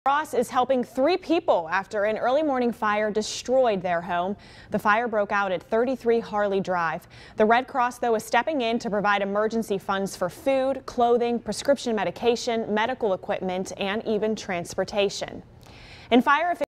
Cross is helping 3 people after an early morning fire destroyed their home. The fire broke out at 33 Harley Drive. The Red Cross, though, is stepping in to provide emergency funds for food, clothing, prescription medication, medical equipment, and even transportation. And fire